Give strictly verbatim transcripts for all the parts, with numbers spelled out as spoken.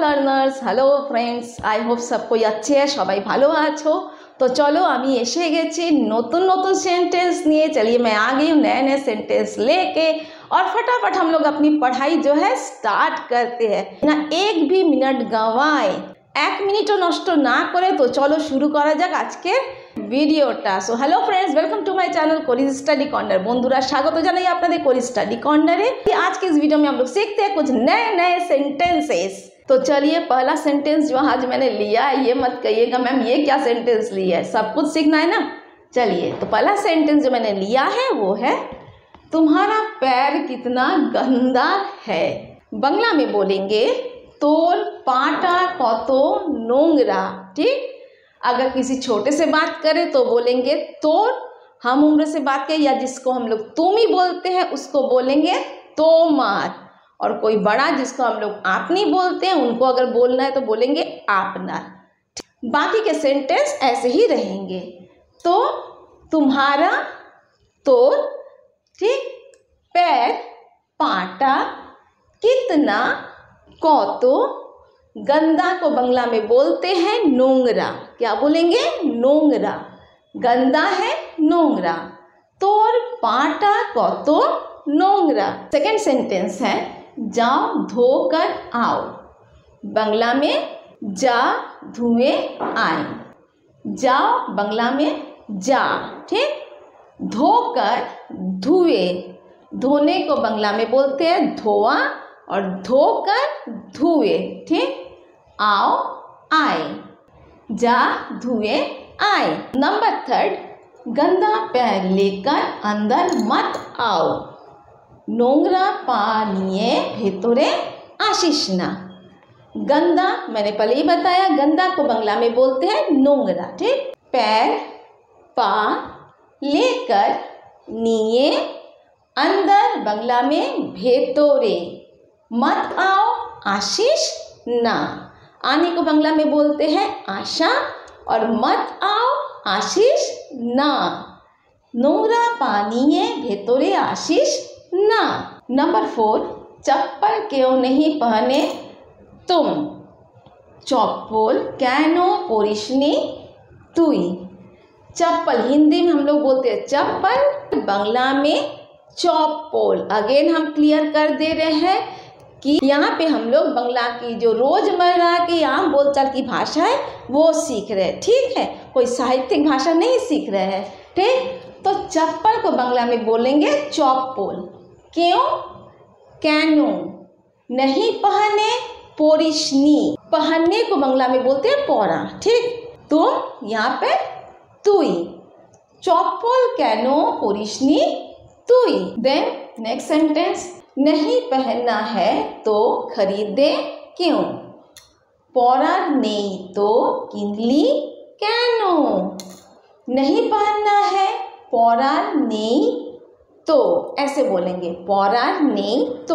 Learners, hello friends, I hope সবাই अच्छे है, সবাই ভালো আছো। तो चलो আমি এসে গেছি নতুন নতুন सेंटेंस নিয়ে। चलिए मैं आ गई हूँ नए नए सेंटेंस लेके और फटाफट हम लोग अपनी पढ़ाई जो है स्टार्ट करते हैं ना, एक भी मिनट गंवाए, এক মিনিটও নষ্ট না করে। তো চলো শুরু করা যাক আজকের ভিডিওটা। So hello friends, welcome to my channel कोरिज स्टडी कॉर्नर। বন্ধুরা স্বাগত জানাই আপনাদের कोरिज स्टडी कॉर्नर। आज के इस वीडियो में हम लोग सीखते हैं कुछ नए नए सेंटेंसेस। तो चलिए पहला सेंटेंस जो आज मैंने लिया है, ये मत कहिएगा मैम ये क्या सेंटेंस लिया है, सब कुछ सीखना है ना। चलिए तो पहला सेंटेंस जो मैंने लिया है वो है तुम्हारा पैर कितना गंदा है। बांग्ला में बोलेंगे तोर पाटा कतो नोंगरा। ठीक, अगर किसी छोटे से बात करें तो बोलेंगे तोर, हम उम्र से बात करें या जिसको हम लोग तुम ही बोलते हैं उसको बोलेंगे तोमार, और कोई बड़ा जिसको हम लोग आपनी बोलते हैं उनको अगर बोलना है तो बोलेंगे आपनार। बाकी के सेंटेंस ऐसे ही रहेंगे। तो तुम्हारा तोर, ठीक, पैर पाटा कितना कौतो, गंदा को बंगला में बोलते हैं नोंगरा। क्या बोलेंगे? नोंगरा। गंदा है नोंगरा। तोर पाटा कौतो नोंगरा। सेकेंड सेंटेंस है जाओ धोकर आओ। बंगला में जा धुए आए। जाओ बंगला में जा, ठीक, धोकर धुए, धोने को बंगला में बोलते हैं धोआ और धोकर धुए, ठीक। आओ आए, जा धुए आए। नंबर थर्ड, गंदा पैर लेकर अंदर मत आओ। নোংরা পা নিয়ে ভেতরে আসিস না। गंदा मैंने पहले ही बताया, गंदा को बंगला में बोलते हैं नोंगरा, ठीक। पैर पा लेकर निये अंदर बंगला में भेतोरे, मत आओ आशीष ना। आने को बंगला में बोलते हैं आशा और मत आओ आशीष ना। নোংরা पानी है भेतोरे आशीष ना। नंबर फोर, चप्पल क्यों नहीं पहने तुम। चप्पल कैनो पोरिशनी तुई। चप्पल हिंदी में हम लोग बोलते हैं चप्पल, बांग्ला में चप्पल। अगेन हम क्लियर कर दे रहे हैं कि यहाँ पे हम लोग बांग्ला की जो रोजमर्रा की आम बोलचाल की भाषा है वो सीख रहे हैं, ठीक है, कोई साहित्यिक भाषा नहीं सीख रहे हैं, ठीक। तो चप्पल को बांग्ला में बोलेंगे चप्पल। क्यों? कैनो। नहीं पहने पोरिशनी, पहनने को बांग्ला में बोलते हैं पौरा, ठीक। तुम यहाँ पे तुई। चप्पल कैनो पोरिशनी तुई। देन नेक्स्ट सेंटेंस, नहीं पहनना है तो खरीदे क्यों। पौरार नहीं तो किनली कैनो। नहीं पहनना है पौरार नहीं तो, ऐसे बोलेंगे पौरार नहीं तो।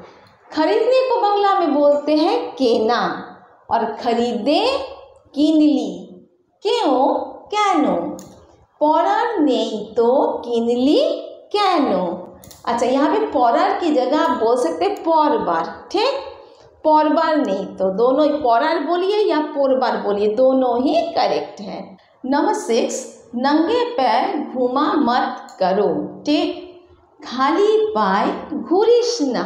खरीदने को बांग्ला में बोलते हैं केना और खरीदे किनली। क्यों? कैनो। पौरार नहीं तो किनली कैनो। अच्छा, यहाँ पे पौरार की जगह आप बोल सकते हैं पौरबार, ठीक। पौरबार नहीं तो, दोनों ही पौरार बोलिए या पौरबार बोलिए, दोनों ही करेक्ट है। नंबर सिक्स, नंगे पैर घूमा मत करो, ठीक। खाली पाय घूरिश ना।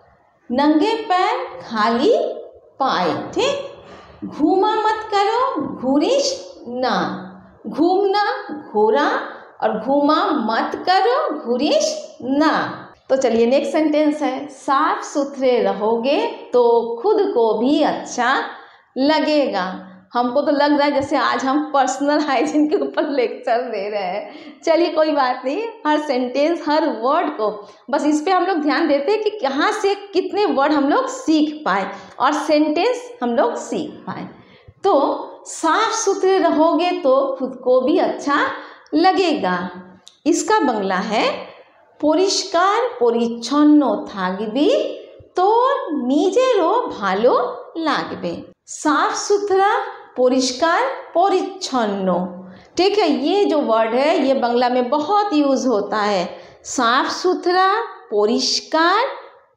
नंगे पैर खाली पाय, ठीक। घूमा मत करो घूरिश ना। घूमना घोरा और घूमा मत करो घूरिश ना। तो चलिए नेक्स्ट सेंटेंस है साफ सुथरे रहोगे तो खुद को भी अच्छा लगेगा। हमको तो लग रहा है जैसे आज हम पर्सनल हाइजीन के ऊपर लेक्चर दे रहे हैं। चलिए कोई बात नहीं, हर सेंटेंस हर वर्ड को बस इस पे हम लोग ध्यान देते हैं कि कहाँ से कितने वर्ड हम लोग सीख पाए और सेंटेंस हम लोग सीख पाए। तो साफ सुथरे रहोगे तो खुद को भी अच्छा लगेगा। इसका बांग्ला है পরিষ্কার পরিচ্ছন্ন থাকবি তো নিজেরও ভালো লাগবে। साफ सुथरा परिष्कार परिच्छन्न, ठीक है। ये जो वर्ड है ये बांग्ला में बहुत यूज़ होता है। साफ सुथरा परिष्कार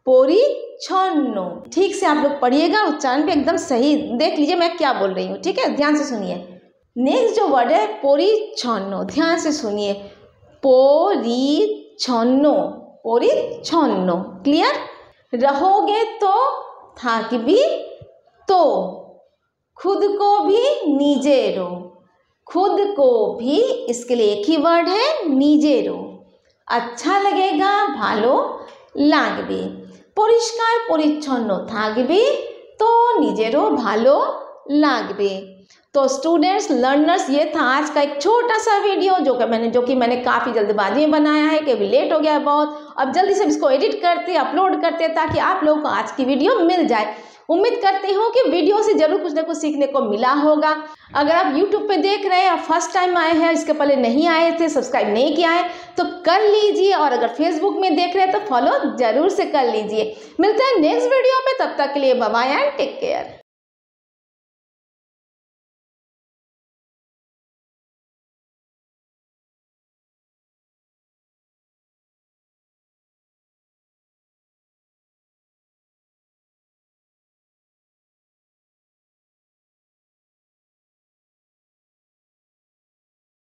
परिच्छन्न। ठीक से आप लोग पढ़िएगा, उच्चारण भी एकदम सही देख लीजिए मैं क्या बोल रही हूँ, ठीक है, ध्यान से सुनिए। नेक्स्ट जो वर्ड है परिच्छन्न, ध्यान से सुनिए, परिच्छन्न, परिच्छन्न, क्लियर। रहोगे तो, थाकबी तो, खुद को भी निजेरो, खुद को भी इसके लिए एक ही वर्ड है निजेरो, अच्छा लगेगा भालो लागबे, परिष्कार परिच्छन्न थाकबे तो निजेरो भालो लागबे। तो स्टूडेंट्स लर्नर्स, ये था आज का एक छोटा सा वीडियो जो कि मैंने जो कि मैंने काफ़ी जल्दबाजी में बनाया है, कि अभी लेट हो गया बहुत। अब जल्दी से इसको एडिट करते अपलोड करते ताकि आप लोगों को आज की वीडियो मिल जाए। उम्मीद करती हूँ कि वीडियो से जरूर कुछ ना कुछ सीखने को मिला होगा। अगर आप यूट्यूब पे देख रहे हैं और फर्स्ट टाइम आए हैं, इसके पहले नहीं आए थे, सब्सक्राइब नहीं किया है तो कर लीजिए, और अगर फेसबुक में देख रहे हैं तो फॉलो जरूर से कर लीजिए। मिलते हैं नेक्स्ट वीडियो में, तब तक के लिए bye bye and take care.